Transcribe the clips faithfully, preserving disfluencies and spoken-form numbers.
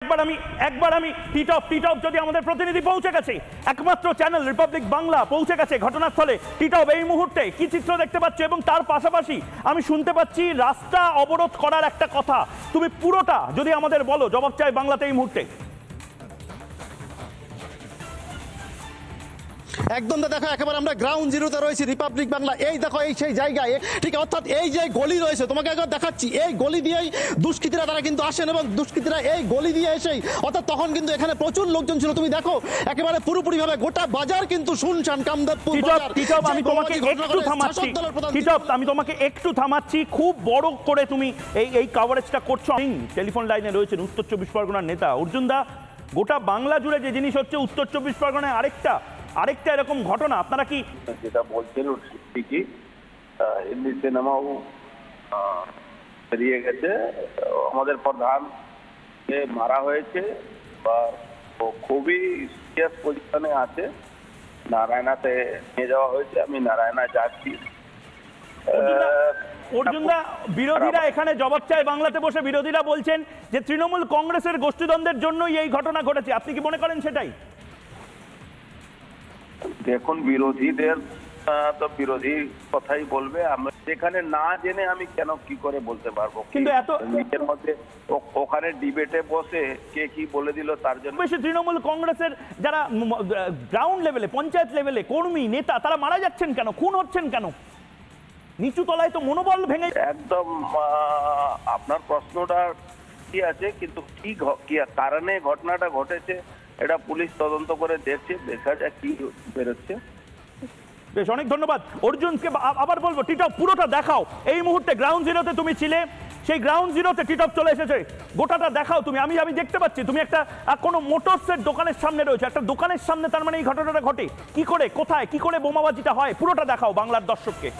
একবার আমি একবার আমি টিটপ টিটপ যদি আমাদের প্রতিনিধি পৌঁছে গেছে, একমাত্র চ্যানেল রিপাবলিক বাংলা পৌঁছে গেছে ঘটনাস্থলে। টিটপ এই মুহূর্তে কি চিত্র দেখতে পাচ্ছ? এবং তার পাশাপাশি আমি শুনতে পাচ্ছি রাস্তা অবরোধ করার একটা কথা, তুমি পুরোটা যদি আমাদের বলো জবাব চাই বাংলাতে এই মুহূর্তে। একদম দেখো, একেবারে আমরা গ্রাউন্ড জিরোতে রয়েছি রিপাবলিক বাংলা। এই দেখো এই সেই জায়গায়, ঠিক অর্থাৎ এই যে গলি রয়েছে তোমাকে একবার দেখাচ্ছি, এই গলি দিয়েই দুষ্কৃতীরা তারা কিন্তু আসেন এবং দুষ্কৃতীরা এই গলি দিয়ে এসেই অর্থাৎ তখন কিন্তু এখানে প্রচুর লোকজন ছিল। তুমি দেখো একেবারে পুরোপুরি ভাবে গোটা বাজার কিন্তু শুনশান। কামদেবপুর বাজার। টিটপ আমি তোমাকে একটু থামাচ্ছি, টিটপ আমি তোমাকে একটু থামাচ্ছি, খুব বড় করে তুমি এই এই কভারেজটা করছো। টেলিফোন লাইনে রয়েছেন উত্তর চব্বিশ পরগনার নেতা অর্জুন দা। গোটা বাংলা জুড়ে যে জিনিস হচ্ছে, উত্তর চব্বিশ পরগনায় আরেকটা আরেকটা এরকম ঘটনা। আপনারা কি যেটা বলছেন ঠিকই, হিন্দি সিনেমাও বেরিয়ে গেছে, আমাদের প্রধান মারা হয়েছে বা খুবই সিরিয়াস পজিশনে আছে, নারায়ণাতে নিয়ে যাওয়া হয়েছে। আমি নারায়ণা যাচ্ছি। অর্জুনদা, বিরোধীরা এখানে জবাব চায় বাংলাতে বসে, বিরোধীরা বলছেন যে তৃণমূল কংগ্রেসের গোষ্ঠীদ্বন্দ্বের জন্যই এই ঘটনা ঘটেছে। আপনি কি মনে করেন সেটাই? দেখুন, বিরোধীদের তো বিরোধী কথাই বলবে, আমরা সেখানে না জেনে আমি কেন কি করে বলতে পারবো? কিন্তু এত নিজের মধ্যে ওখানে ডিবেটে বসে কে কি বলে দিল তার জন্য বেশি তৃণমূল কংগ্রেসের যারা গ্রাউন্ড লেভেলে পঞ্চায়েত লেভেলে কর্মী নেতা তারা মারা যাচ্ছেন কেন, খুন হচ্ছেন কেন? নিচু তলায় তো মনোবল ভেঙে। একদম আপনার প্রশ্নটা কি আছে, কিন্তু কি কি কারণে ঘটনাটা ঘটেছে এটা পুলিশ তদন্ত করে দেখছে, দেখা যাক কি বেরোচ্ছে। বেশ, অনেক ধন্যবাদ অর্জুনকে। আবার বলবো টিটপ পুরোটা দেখাও। এই মুহূর্তে গ্রাউন্ড জিরোতে তুমি ছিলে, সেই গ্রাউন্ড জিরোতে টিটপ চলে এসেছে, গোটাটা দেখাও তুমি। আমি আমি দেখতে পাচ্ছি তুমি একটা কোনো মোটরসের দোকানের সামনে রয়েছে, একটা দোকানের সামনে। তার মানে এই ঘটনাটা ঘটে কি করে, কোথায়, কি করে বোমাবাজিটা হয়, পুরোটা দেখাও বাংলার দর্শককে।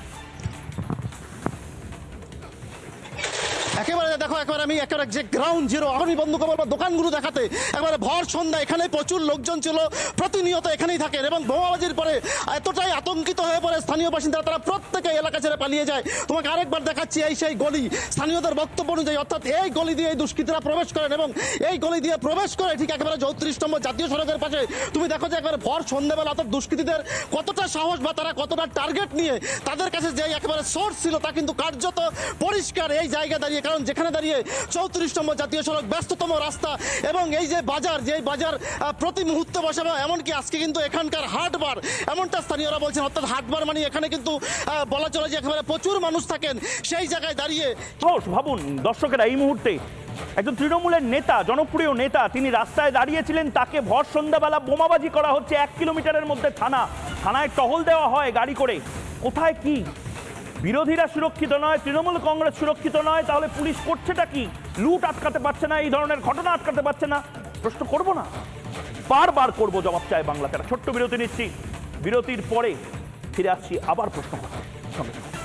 একেবারে দেখো, একেবারে আমি একেবারে যে গ্রাউন্ড জিরো আমি বন্ধ করবো দোকানগুলো দেখাতে। একেবারে ভর সন্ধ্যা এখানে প্রচুর লোকজন ছিল, প্রতিনিয়ত এখানেই থাকেন এবং বোমাবাজির পরে এতটাই আতঙ্কিত হয়ে পড়ে স্থানীয় বাসিন্দারা, তারা প্রত্যেকে এলাকা ছেড়ে পালিয়ে যায়। তোমাকে আরেকবার দেখাচ্ছি এই সেই গলি, স্থানীয়দের বক্তব্য অনুযায়ী অর্থাৎ এই গলি দিয়ে এই দুষ্কৃতীরা প্রবেশ করেন এবং এই গলি দিয়ে প্রবেশ করে ঠিক একেবারে চৌত্রিশ নম্বর জাতীয় সড়কের পাশে। তুমি দেখো যে একেবারে ভর সন্ধ্যাবেলা অর্থাৎ দুষ্কৃতীদের কতটা সাহস বা তারা কতটা টার্গেট নিয়ে তাদের কাছে যে একেবারে সোর্স ছিল তা কিন্তু কার্যত পরিষ্কার এই জায়গা দাঁড়িয়ে। কারণ যেখানে দাঁড়িয়ে চৌত্রিশ নম্বর জাতীয় সড়ক, ব্যস্ততম রাস্তা এবং এই যে বাজার, যে বাজার প্রতি মুহূর্তে বসে, এমনকি আজকে কিন্তু এখানকার হাটবার, এমনটা স্থানীয়রা বলছেন। অর্থাৎ হাটবার মানে এখানে কিন্তু বলা চলে যে একেবারে প্রচুর মানুষ থাকেন সেই জায়গায় দাঁড়িয়ে। ভাবুন দর্শকেরা, এই মুহূর্তে একজন তৃণমূলের নেতা, জনপ্রিয় নেতা, তিনি রাস্তায় দাঁড়িয়েছিলেন, তাকে ভর সন্ধ্যাবেলা বোমাবাজি করা হচ্ছে। এক কিলোমিটারের মধ্যে থানা, থানায় টহল দেওয়া হয় গাড়ি করে। কোথায় কি? বিরোধীরা সুরক্ষিত নয়, তৃণমূল কংগ্রেস সুরক্ষিত নয়, তাহলে পুলিশ করছেটা কি? লুট আটকাতে পারছে না, এই ধরনের ঘটনা আটকাতে পারছে না। প্রশ্ন করবো না, বারবার করবো, জবাব চায় বাংলাতে। ছোট্ট বিরতি নিচ্ছি, বিরতির পরে ফিরে আসছি আবার প্রশ্ন করতে।